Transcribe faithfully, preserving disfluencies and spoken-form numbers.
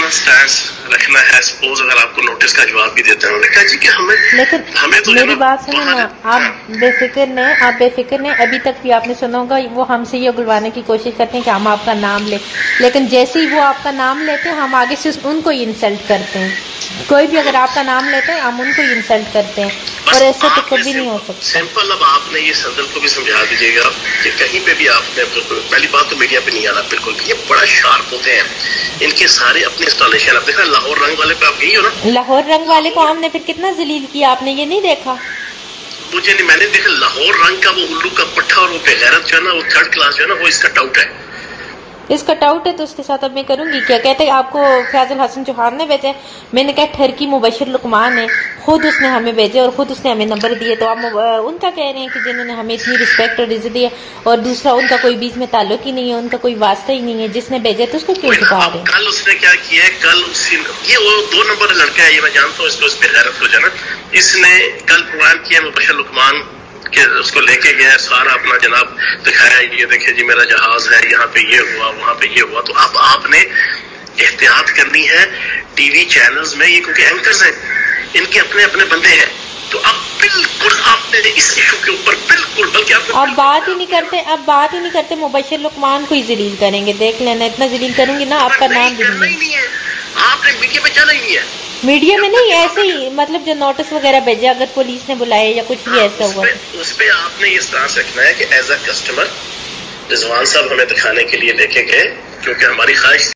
اپنا سٹینس رکھنا ہے. سپوز اگر آپ کو نوٹس کا جواب بھی دیتے ہیں لکھا جی کہ ہمیں لیکن ہمیں تو میری بات سنیں نا, آپ بے فکر نے آپ بے فکر نے ابھی تک بھی آپ نے سنا ہوگا وہ ہم سے یہ اگلوانے کی کوشش کرتے ہیں کہ ہم آپ کا نام لیں, لیکن جیسے ہی وہ آپ کا نام لیتے ہیں ہم آگے سے ان کو ہی انسلٹ کرتے ہیں. کوئی بھی اگر آپ کا نام لیتے ہیں ہم ان کو ہی انسلٹ کرتے ہیں, اور ایسا تو کبھی نہیں ہو سکتا. سمپل. اب آپ نے یہ صدر کو بھی سمجھا دیجیے گا کہ کہیں پہ بھی آپ نے, پہلی بات تو میڈیا پہ نہیں آنا بالکل بھی, یہ بڑا شارپ ہوتے ہیں, ان کے سارے اپنے انسٹالیشن. آپ دیکھ رہے ہیں لاہور رنگ والے پہ آپ گئی ہو نا, لاہور رنگ والے کو ہم نے پھر کتنا ذلیل کیا, آپ نے یہ نہیں دیکھا؟ مجھے نہیں, میں نے دیکھا لاہور رنگ کا وہ الو کا پٹھا اور وہ بغیرت جو ہے نا, وہ تھرڈ کلاس جو ہے نا, وہ اس کا ٹاؤٹ ہے. اس کا ٹاؤٹ ہے تو اس کے ساتھ اب میں کروں گی کیا. کہتے ہیں آپ کو فیضل حسن چوہان نے بھیجے, میں نے کہا ٹھرکی مبشر لقمان ہے, خود اس نے ہمیں بھیجے اور خود اس نے ہمیں نمبر دیے, تو آپ ان کا کہہ رہے ہیں کہ جنہوں نے ہمیں اتنی رسپیکٹ اور عزت دی ہے, اور دوسرا ان کا کوئی بیچ میں تعلق ہی نہیں ہے, ان کا کوئی واسطہ ہی نہیں ہے, جس نے بھیجے تو اس کو کیوں چھپا رہے ہیں؟ کل اس نے کیا کیا ہے, کل اسی یہ وہ دو نمبر لڑکا ہے, یہ میں جانتا ہوں اس کو, اس پہ غیرت ہو جانا. اس نے کل پروگرام کیا مبشر لقمان کہ اس کو لے کے گیا, سارا اپنا جناب دکھایا, یہ دیکھیں جی میرا جہاز ہے, یہاں پہ یہ ہوا, وہاں پہ یہ ہوا. تو اب آپ نے احتیاط کرنی ہے ٹی وی چینلز میں, یہ کیونکہ اینکرز ہیں, ان کے اپنے اپنے بندے ہیں, تو اب بالکل آپ نے اس ایشو کے اوپر بالکل, بلکہ آپ اب بات ہی نہیں کرتے, اب بات ہی نہیں کرتے, مبشر لقمان کو ہی ذلیل کریں گے, دیکھ لینا, اتنا ذلیل کروں گی نا آپ کا نام بھی نہیں ہے. آپ نے میڈیا پہ جانا ہی نہیں ہے, میڈیا میں نہیں, ایسے ہی مطلب جو نوٹس وغیرہ بھیجا, اگر پولیس نے بلائے یا کچھ بھی ایسا ہوا, اس پہ آپ نے اس طرح سے رکھنا ہے کہ ایز اے کسٹمر رضوان صاحب ہمیں دکھانے کے لیے لے کے گئے, کیونکہ ہماری خواہش